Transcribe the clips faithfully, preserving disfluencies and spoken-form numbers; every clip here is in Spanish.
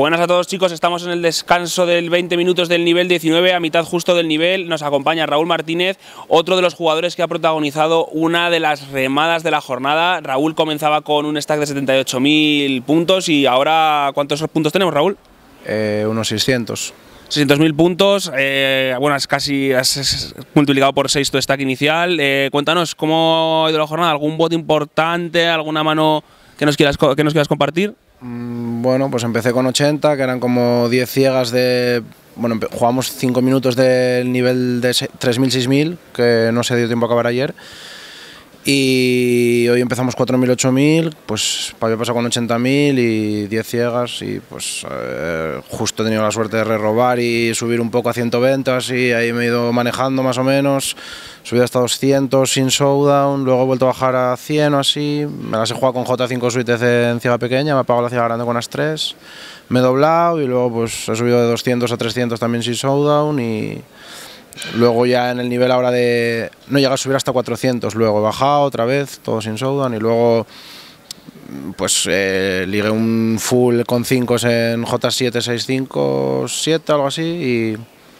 Buenas a todos, chicos, estamos en el descanso del veinte minutos del nivel diecinueve, a mitad justo del nivel. Nos acompaña Raúl Martínez, otro de los jugadores que ha protagonizado una de las remadas de la jornada. Raúl comenzaba con un stack de setenta y ocho mil puntos y ahora, ¿cuántos puntos tenemos, Raúl? Eh, unos seiscientos. seiscientos mil puntos, eh, bueno, es casi has multiplicado por seis tu stack inicial. Eh, cuéntanos, ¿cómo ha ido la jornada? ¿Algún bot importante, alguna mano que nos quieras, que nos quieras compartir? Mm, bueno, pues empecé con ochenta, que eran como diez ciegas de... Bueno, jugamos cinco minutos del nivel de tres mil, seis mil, que no se dio tiempo a acabar ayer. Y hoy empezamos cuatro mil, ocho mil, pues había pasado con ochenta mil y diez ciegas y pues eh, justo he tenido la suerte de re-robar y subir un poco a ciento veinte, así, ahí me he ido manejando más o menos, subí hasta doscientos sin showdown, luego he vuelto a bajar a cien o así, me las he jugado con J cinco suites en ciega pequeña, me he apagado la ciega grande con as tres, me he doblado y luego pues he subido de doscientos a trescientos también sin showdown y... Luego ya en el nivel ahora de... No llega a subir hasta cuatrocientos, luego he bajado otra vez, todo sin showdown y luego pues eh, ligué un full con cinco en J siete seis cinco siete, algo así y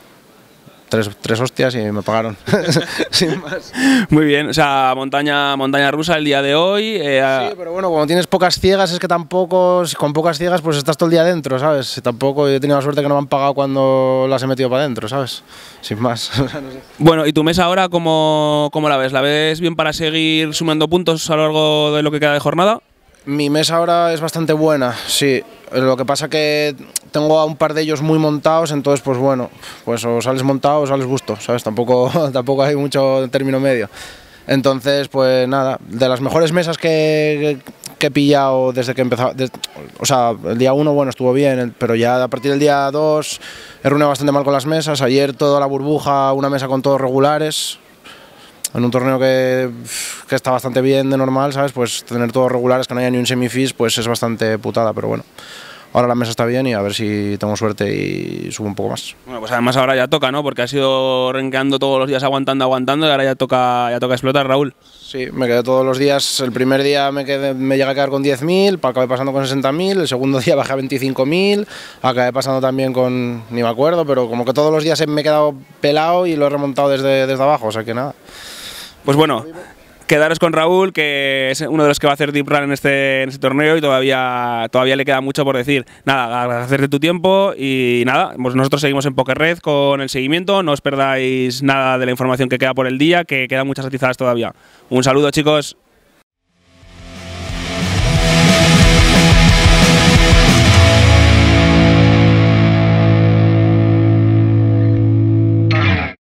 tres, tres hostias y me pagaron, sin más. Muy bien, o sea, montaña, montaña rusa el día de hoy. Eh, sí, pero bueno, cuando tienes pocas ciegas es que tampoco, con pocas ciegas pues estás todo el día dentro, ¿sabes? Tampoco he tenido la suerte que no me han pagado cuando las he metido para adentro, ¿sabes? Sin más. No sé. Bueno, ¿y tu mesa ahora cómo, cómo la ves? ¿La ves bien para seguir sumando puntos a lo largo de lo que queda de jornada? Mi mesa ahora es bastante buena, sí. Lo que pasa que tengo a un par de ellos muy montados, entonces pues bueno, pues o sales montado o sales busto, ¿sabes? Tampoco, tampoco hay mucho término medio. Entonces pues nada, de las mejores mesas que, que he pillado desde que empezó, desde, o sea, el día uno bueno estuvo bien, pero ya a partir del día dos he runeado bastante mal con las mesas. Ayer toda la burbuja, una mesa con todos regulares. En un torneo que, que está bastante bien de normal, ¿sabes? Pues tener todos regulares, que no haya ni un semifis, pues es bastante putada, pero bueno. Ahora la mesa está bien y a ver si tengo suerte y subo un poco más. Bueno, pues además ahora ya toca, ¿no? Porque has ido renqueando todos los días aguantando, aguantando y ahora ya toca, ya toca explotar, Raúl. Sí, me quedé todos los días. El primer día me, quedé, me llegué a quedar con diez mil, acabé pasando con sesenta mil. El segundo día bajé a veinticinco mil, acabé pasando también con, ni me acuerdo, pero como que todos los días me he quedado pelado y lo he remontado desde, desde abajo, o sea que nada. Pues bueno, quedaros con Raúl, que es uno de los que va a hacer Deep Run en este, en este torneo y todavía, todavía le queda mucho por decir. Nada, agradecerte tu tiempo y nada, pues nosotros seguimos en PokerRed con el seguimiento, no os perdáis nada de la información que queda por el día, que quedan muchas atizadas todavía. Un saludo, chicos.